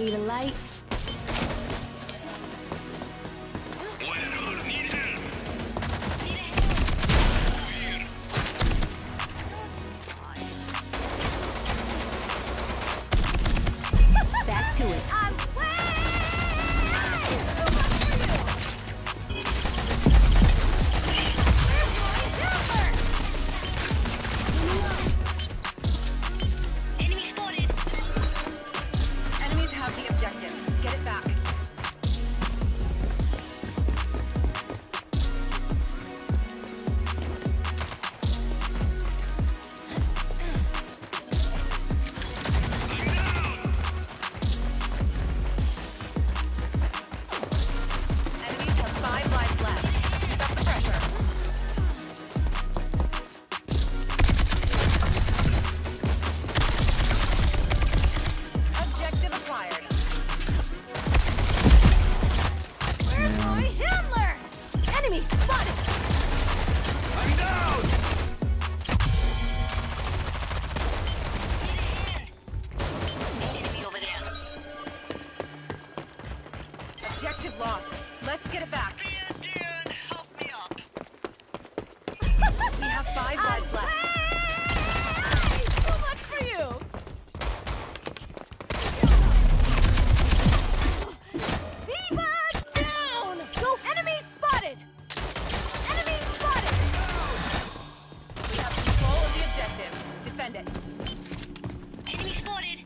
Need a light? Back to it. Enemy spotted. Enemies have the objective. Get it back. Enemies have 5 lives left. Keep up the pressure. Objective acquired. Where's my Himmler? Enemy spotted! I'm down! Enemy over there. Objective lost. Let's get it back. Help me up. We have 5 lives left. Too much for you! Diva down! Go! Enemy spotted! Enemy spotted! We have control of the objective. Defend it. Enemy spotted.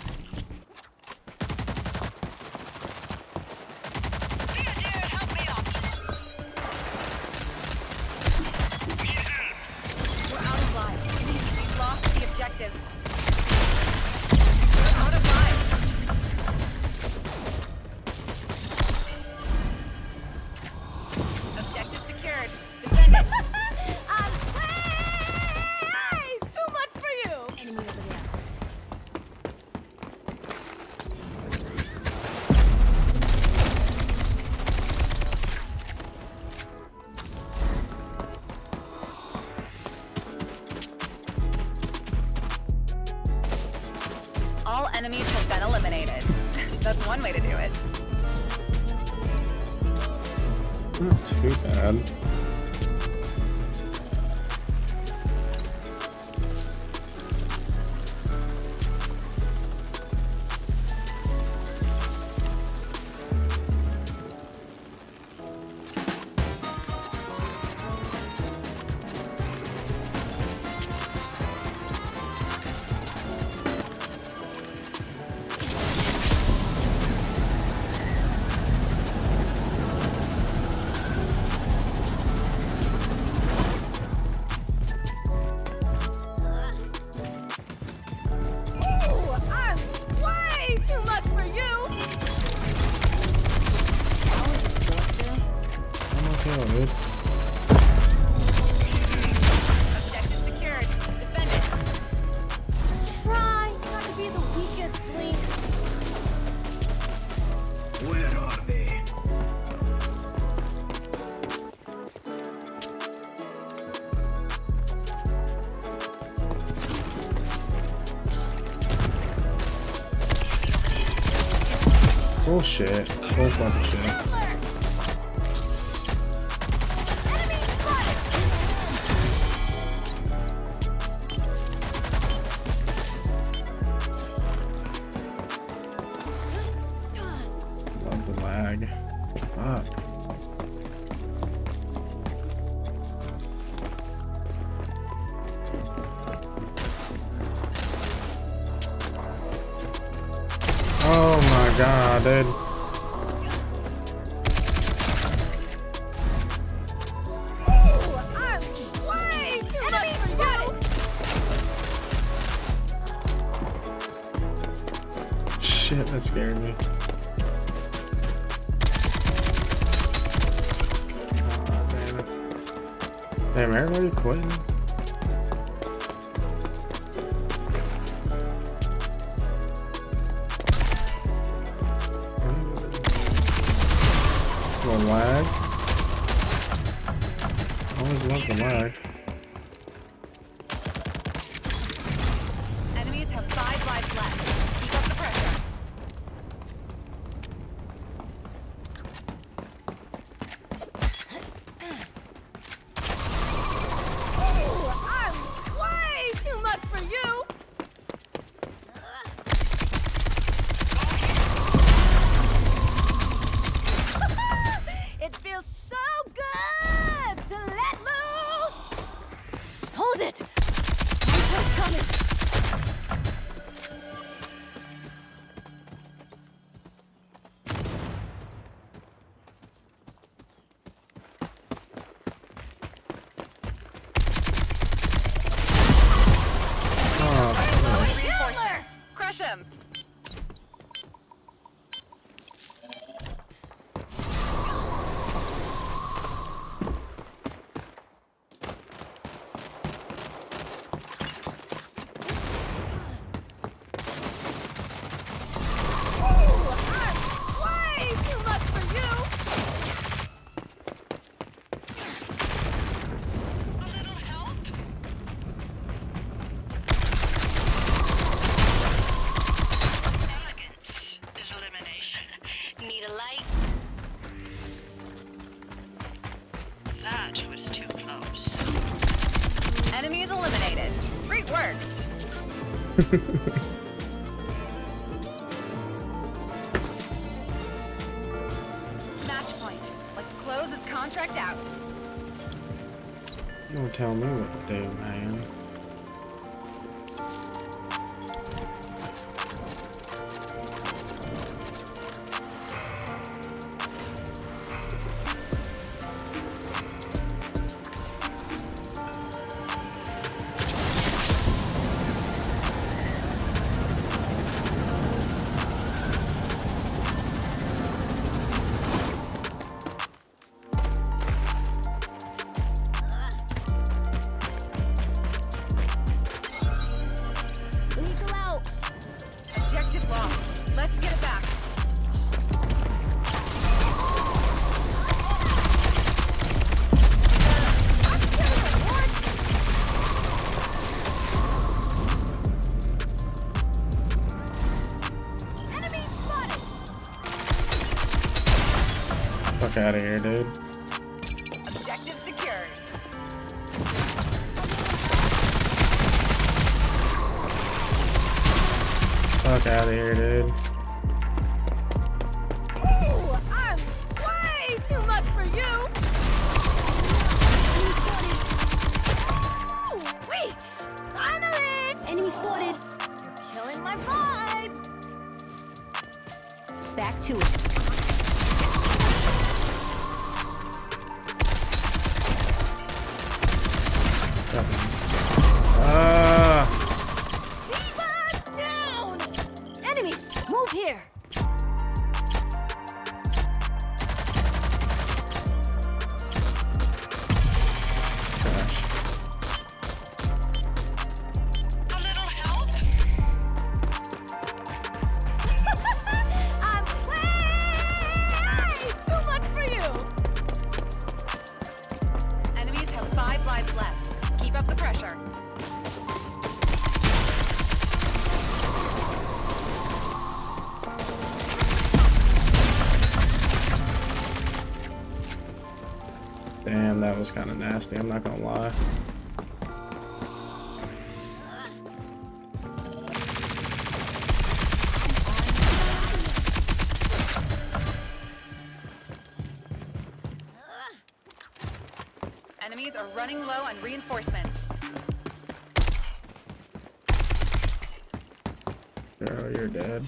Help me up. We're out of lives. We've lost the objective. We're out of lives. Objective secured. Defend it. Way too much for you! Enemy over there. All enemies have been eliminated. That's one way to do it. Not too bad. Ooh, I'm way too much for you! I'm okay, dude. Objective secured. Defend it. Try not to be the weakest link. Where are they? Bullshit. Full fucking shit. Enemy spotted! Love the lag. Fuck. Oh my god, dude. Ooh, I'm way too much for you! Shit, that scared me. Oh, damn it. Damn, everybody quitting? One lag. Always love the lag. Enemies have 5 lives left. Keep up the pressure. Match point. Let's close this contract out. Don't tell me what to do, man. Eagle out. Objective lost. Let's get it back. Enemy spotted. Fuck out of here, dude. Objective secured. Fuck out of here, dude. Ooh, I'm way too much for you. Enemy spotted. Ooh, wait. Finally. Enemy spotted. You're killing my vibe. Back to it. Diva down. Enemies, move here. Trash. A little help? I'm way too much for you. Enemies have 5 lives left. Keep up the pressure. Damn, that was kind of nasty. I'm not gonna lie. Enemies are running low on reinforcements. Girl, you're dead.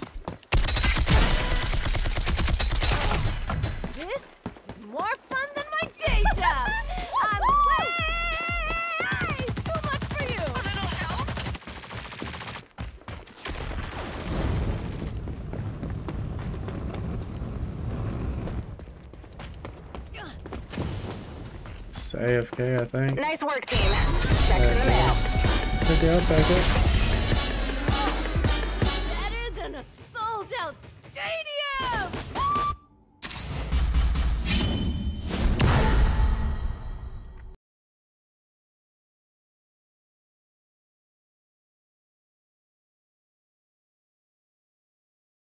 This is more fun than my day job. I'm way too much for you. A little help? It's AFK, I think. Nice work, team. Checks in the mail. Okay, I'll take it. Better than a sold-out stadium.